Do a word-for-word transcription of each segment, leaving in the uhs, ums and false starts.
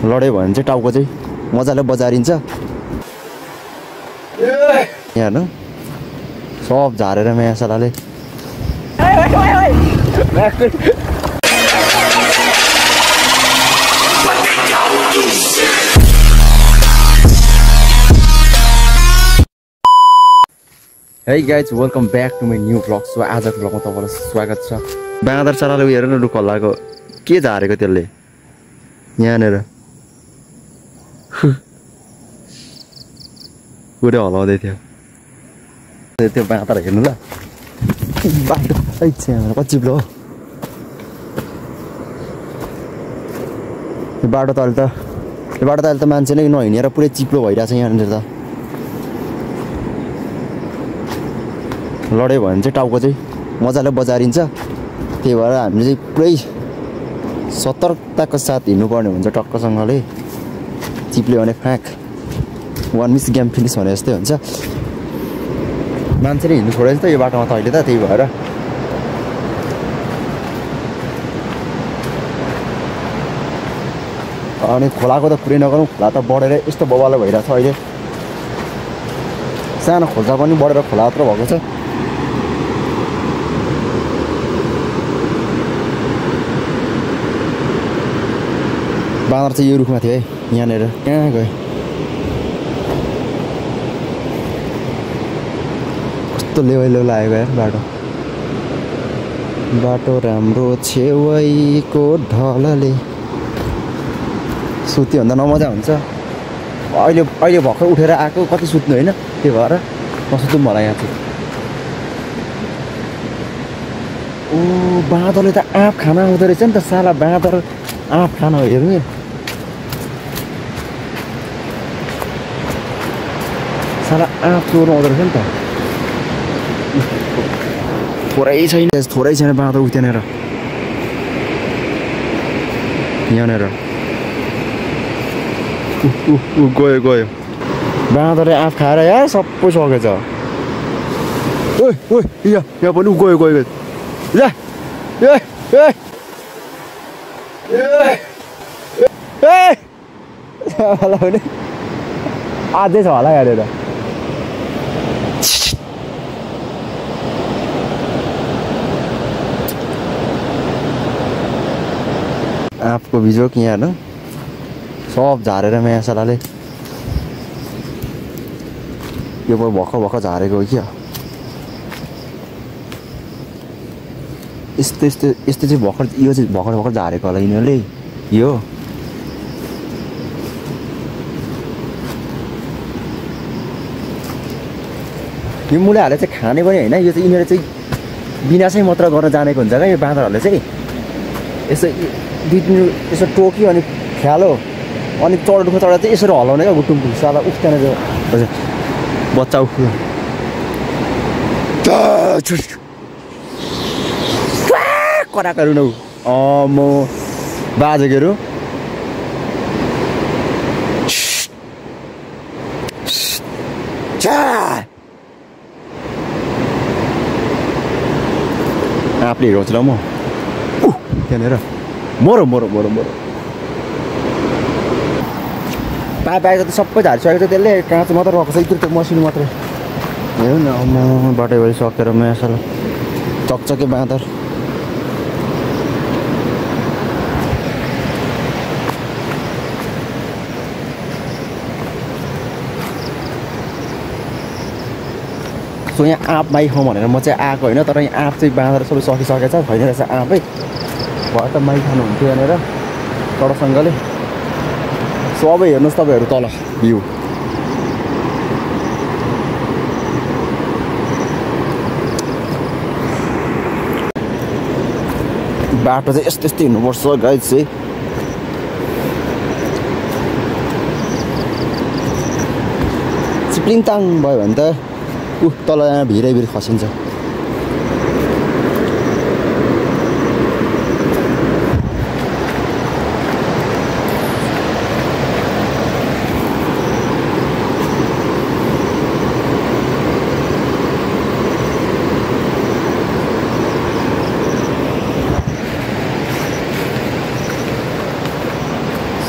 लड्यो भने चाहिँ टाउको चाहिँ मजाले बजारिन्छ। यहाँ हेर्नु सब झारेर माया सालाले Hey guys, welcome back to my new vlog. So आजको vlogमा तपाईलाई स्वागत छ। बाँदर चराले हेर न रुख हल्लाको के झारेको त्यसले यहाँनेर पुरै हलाउँदै थियो। त्यो बाँदर हेर्नु ल बाटो है छ्या कति चिप्लो हो यो बाटो त अहिले त यो बाटो त अहिले त मान्छे नै नहिँडेर पुरै चिप्लो भइरहेछ यहाँनिर त। लड्यो भने चाहिँ टाउको चाहिँ मजाले बजारिन्छ। त्यही भएर हामीले चाहिँ पुरै सतर्कताको साथ हिँड्नुपर्ने हुन्छ। टक्कसँगले चिप्ल्यो भने फ्याक वान मिस गेम फिनिस भने जस्तै हुन्छ। मान्छेले हिँड्नु छोडेछ त यो बाटोमा त अहिले त। त्यही भएर अनि खोलाको त पुरै नगरौँ, खोला त बढेर यस्तो बबालो भइरहेछ अहिले। सानो खोल्सा पनि बढेर खोला यत्रो भएको छ। बाँदर चाहिँ यो रुखमा थियो है यहाँनिर कहाँ गयो कस्तो लेवै लेउ लागेको यार बाटो। बाटो राम्रो छेउको ढलले सुत्यो भन्दा नमजा हुन्छ। अहिले अहिले भर्खर उठेर आएको कति सुत्नु होइन। त्यही भएर नसुत्नु मलाई यहाँ चाहिँ। ओ बाँदरले त आँप खाना आउँदो रहेछ नि त साला। बाँदर आँप खाना हेर्नु साला आँप चोर्नु आउँदो रहेछ नि त। थोरै छैन थोरै छैन बाँदर उत्यहाँनिर यहाँनिर ऊ गयो गयो बाँदरले आँप खाएर यार सबै सकेछ। ओइ ओइ यहाँ यहाँ पनि ऊ गयो गयो ला ए ए ए आधै छ होला यहाँनिर। आँपको बिजोक यहाँ हेर्नु सब झारेर माया सालाले यो भयो भर्खर भर्खर झारेको हो क्या। यस्तो यस्तो यस्तो चाहिँ भर्खर यो चाहिँ भर्खर भर्खर झारेको होला यिनीहरूले। यो यो मुले हालेर चाहिँ खाने पनि होइन। यो चाहिँ यिनीहरू चाहिँ विनाशै मात्र गर्न जानेको हुन्छ क्या यो बाँदरहरूले चाहिँ। यसो दुई तिन यसो टोक्यो अनि ख्यालो अनि चढ्नुको चढा चाहिँ यसरी हलाउने क्या गुटुम्बु साला उफ्ताने चाहिँ हजुर बच्चा उफ्यो कराकहरू नौ म बाजेकोहरू आफूले हेराउँछु ल म त्यहाँनिर मरो मरो मरो मरो पाए पाएको त सबै झारिसकेको छ त्यसले। काँचो मात्र रहेको छ यत्रो त्यो मसिनो मात्रै हेरौँ न। म बाटोभरि सकेर मायासल चकचके बाँदर। सो यहाँ आँप माइ खाउँ भनेर म चाहिँ आएको होइन। तर यहाँ आँप चाहिँ बाँदर सबै सकिसकेको छ। छैन रहेछ आँपै भएर त माइ खानुहुन्थ्यो यहाँनिर तडसँगले। सबै हेर्नुहोस् तपाईँहरू तल भ्यू बाटो चाहिँ यस्तो यस्तो हिँड्नुपर्छ गाइड चाहिँ। चिप्लिङ ताङ भयो भने त ऊ तल यहाँ भिरै भिर खसिन्छ।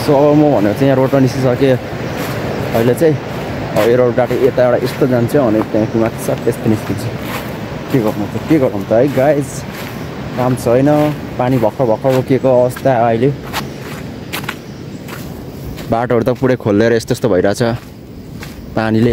सो अब म भनेको चाहिँ यहाँ रोडमा निस्किसकेँ अहिले चाहिँ अब यो रोडबाट यता एउटा यस्तो जान्छु अनि त्यहाँदेखि माथि सब यस्तो निस्किन्छु के गर्नु त के गरौँ त है गाइज काम छैन पानी भर्खर भर्खर रोकिएको अवस्था अहिले बाटोहरू त पुरै खोलेर यस्तो यस्तो भइरहेछ पानीले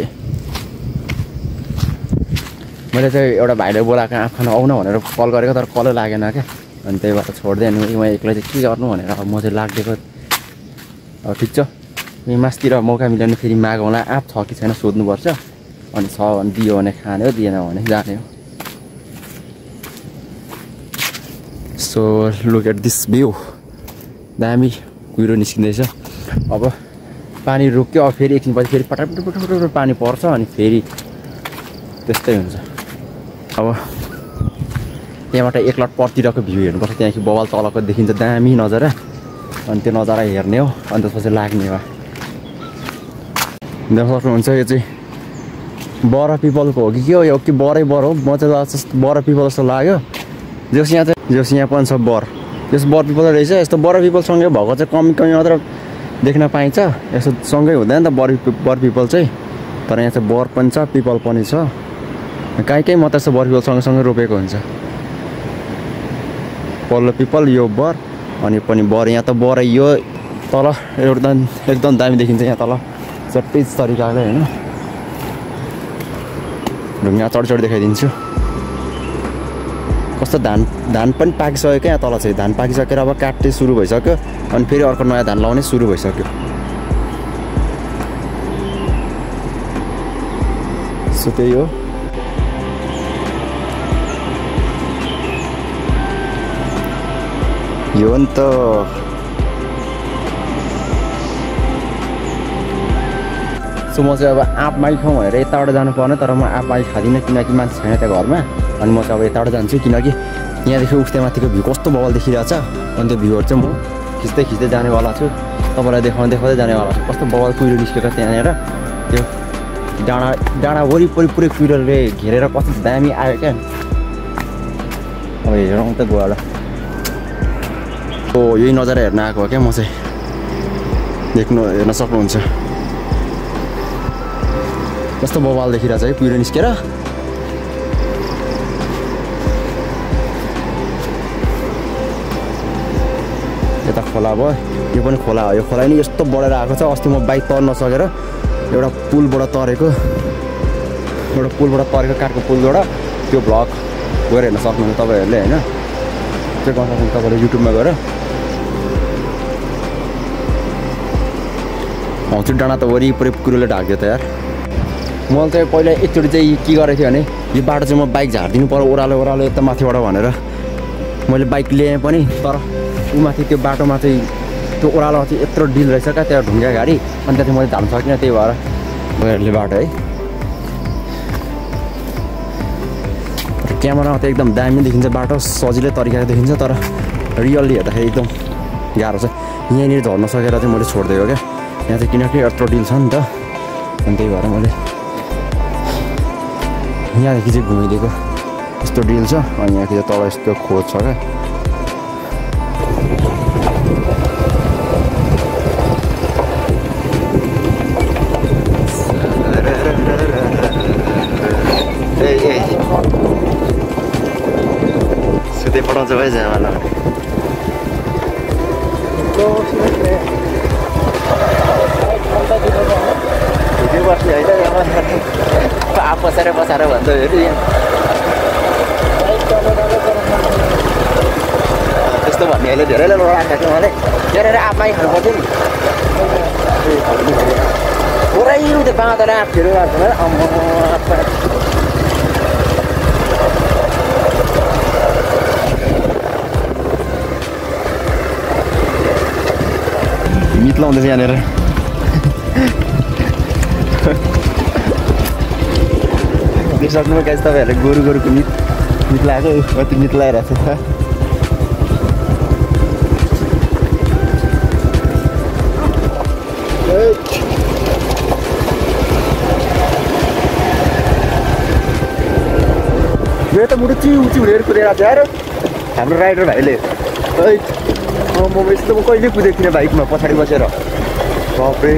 मैले चाहिँ एउटा भाइले बोलाएको आँखा खान आउन भनेर कल गरेको तर कलै लागेन क्या अनि त्यही भएर छोडिदिएँ अनि म एक्लै चाहिँ के गर्नु भनेर अब म चाहिँ लागिदिएको अब ठिक छ यो मासतिर मौका मिल्यो भने फेरि मागौँला आँप छ कि छैन सोध्नुपर्छ अनि छ भने दियो भने खाने हो दिएन भने जाने हो सो लुक एट दिस भ्यू दामी कुहिरो निस्किँदैछ अब पानी रोक्यो अब फेरि एकछिनपछि फेरि पटापट पानी पर्छ अनि फेरि त्यस्तै हुन्छ अब त्यहाँबाट एकलट परतिरको भ्यू हेर्नुपर्छ त्यहाँदेखि बवाल तलको देखिन्छ दामी नजारा अनि त्यो नजारा हेर्ने हो अनि त्यसपछि लाग्ने हो देख्न सक्नुहुन्छ यो चाहिँ बर पिपलको हो कि के हो यो कि बरै बर हो म चाहिँ जस्तो बर पिपल जस्तो लाग्यो जस यहाँ चाहिँ जस यहाँ पनि छ बर यस बर पिपल रहेछ यस्तो बर पिपलसँगै भएको चाहिँ कमी कमी मात्र देख्न पाइन्छ यस्तो सँगै हुँदैन त बर बर पिपल चाहिँ तर यहाँ चाहिँ बर पनि छ पिपल पनि छ काहीँ काहीँ मात्र यस्तो बर पिपल सँगसँगै रोपेको हुन्छ पल्लो पिपल यो बर अनि पनि बर यहाँ त बर यो तल एकदम एकदम दामी देखिन्छ यहाँ तल चट्टै तरिकाले होइन ढुङ्गा चढी चढी देखाइदिन्छु कस्तो धान धान पनि पाकिसक्यो क्या यहाँ तल चाहिँ धान पाकिसकेर अब काट्ने सुरु भइसक्यो अनि फेरि अर्को नयाँ धान लाउने सुरु भइसक्यो सो त्यही हो यो नि त सो म चाहिँ अब आँप माइ खाउँ भनेर यताबाट जानुपर्ने तर म आँप माइ खाँदिनँ किनकि मान्छे छैन त्यहाँ घरमा अनि म चाहिँ अब यताबाट जान्छु किनकि यहाँदेखि उठ्दै माथिको भ्यू कस्तो बवाल देखिरहेछ अनि त्यो भ्यूहरू चाहिँ म खिच्दै खिच्दै जानेवाला छु तपाईँलाई देखाउँदै देखाउँदै जानेवाला छु कस्तो बवाल कुहिरो निस्केको त्यहाँनिर त्यो डाँडा डाँडा वरिपरि पुरै कुहिरोले घेरेर कस्तो दामी आयो क्या अब हेरौँ त गएर हो यही नजारा हेर्न आएको हो क्या म चाहिँ देख्नु हेर्न सक्नुहुन्छ कस्तो बवाल देखिरहेछ है कुहिरो निस्केर यता खोला भयो यो पनि खोला हो यो खोला नि यस्तो बढेर आएको छ अस्ति म बाइक तर्न नसकेर एउटा पुलबाट तरेको एउटा पुलबाट तरेको काठको पुलबाट त्यो भ्लग गएर हेर्न सक्नुहुन्छ तपाईँहरूले होइन त्यो गर्न सक्नुहुन्छ तपाईँले युट्युबमा गएर हौ त्यो डाँडा त वरिपरि कुरोले ढाक्यो त यार मैले चाहिँ पहिला एकचोटि चाहिँ के गरेको थिएँ भने यो बाटो चाहिँ म बाइक झारिदिनु पर्यो ओह्रालो ओह्रालो यता माथिबाट भनेर मैले बाइक ल्याएँ पनि तर ऊ माथि त्यो बाटोमा चाहिँ त्यो ओह्रालो चाहिँ यत्रो डिल रहेछ क्या त्यहाँ ढुङ्गा गाडी अनि त्यहाँ चाहिँ मैले झार्नु सकिनँ त्यही भएर गइहरूले बाटो है क्यामेरामा त एकदम दामी देखिन्छ बाटो सजिलै तरिकाले देखिन्छ तर रियल्ली हेर्दाखेरि एकदम गाह्रो छ यहाँनिर झर्न सकेर चाहिँ मैले छोडिदिएको क्या यहाँ चाहिँ किनकि यत्रो डिल छ नि त अनि त्यही भएर मैले यहाँदेखि चाहिँ घुमिदिएको यस्तो डिल छ अनि यहाँदेखि चाहिँ तल यस्तो खोज छ क्या सुते पठाउँछ भाइ जामाला बस्ने होइन आफ बसाएर बसाएर भन्छ त्यस्तो भन्ने अहिले धेरैले लडाएको थियो मलाई त्यहाँनिर आफै खानु पर्थ्यो नि पुरै त्यो बाँधेर आफहरू मित लाउँदैछ यहाँनिर सक्नु गाइस तपाईँहरूले गोरु गोरुको मित मित लगाएको कति मित लगाइरहेको छ यो त मुटु चिउ चिउ हेर कुदेर आएको छ यार हाम्रो राइडर भाइले म यस्तो म कहिले कुदेको थिइनँ बाइकमा पछाडि बसेर बाफ्रे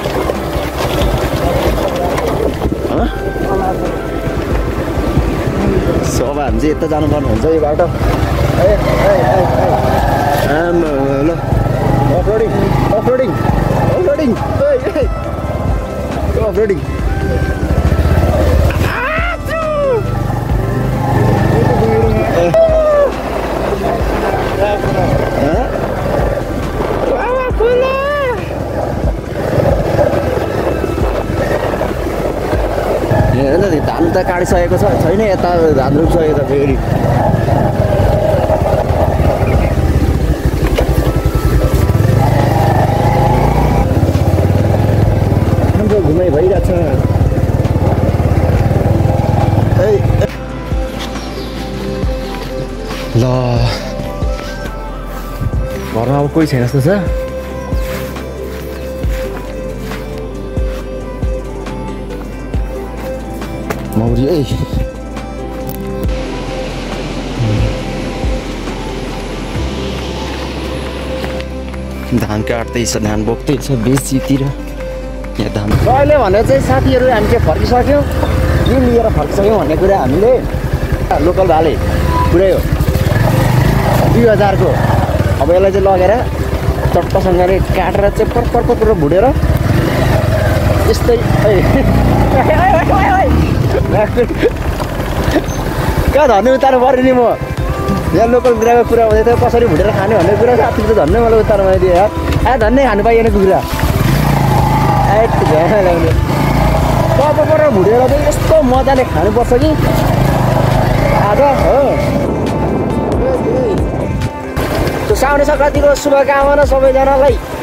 सब हामी चाहिँ यता जानुपर्ने हुन्छ यो बाटो ल अफरोडिङ अफरोडिङ अफरोडिङ अफरोडिङ धान त काटिसकेको छ छैन यता धान रोपिसकेको छ फेरि घुमाइ भइरहेछ ल घरमा अब कोही छैन जस्तो छ मौरी है धान काट्दैछ धान बोक्दैछ बेसीतिर यहाँ धान अहिले भने चाहिँ साथीहरू हामी चाहिँ फर्किसक्यौँ के लिएर फर्किसक्यौँ भन्ने कुरा हामीले लोकल भाले पुरै हो दुई हजारको अब यसलाई चाहिँ लगेर चट्टसँगले काटेर चाहिँ पर्पर पर्पर भुटेर यस्तै कहाँ धन्ने उतार्नु पऱ्यो नि म यहाँ लोकल कुखुराको कुरा हुँदै थियो कसरी भुटेर खाने भन्ने कुरा साथी त धन्नै मलाई उतार्नु दियो यार आ धन्नै खानु पाइएन कुखुरा एट ल्याउने पर्पर भुटेर चाहिँ यस्तो मजाले खानुपर्छ कि आज हो त्यो साउने सङ्क्रान्तिको शुभकामना सबैजनालाई